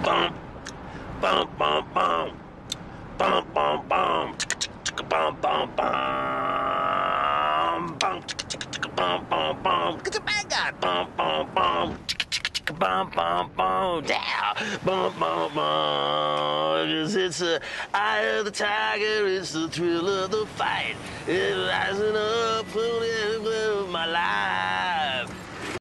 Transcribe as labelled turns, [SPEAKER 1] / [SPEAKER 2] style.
[SPEAKER 1] bum, bum, bum, bum, bum, bum, bum, bum, bum, bum, bum, bum, bum, bum. Get your bag out. Bum, bum, bum. Bum, bum, bum, down, bum, bum, bum. 'Cause it's the eye of the tiger, it's the thrill of the fight. It's rising up, putting my life.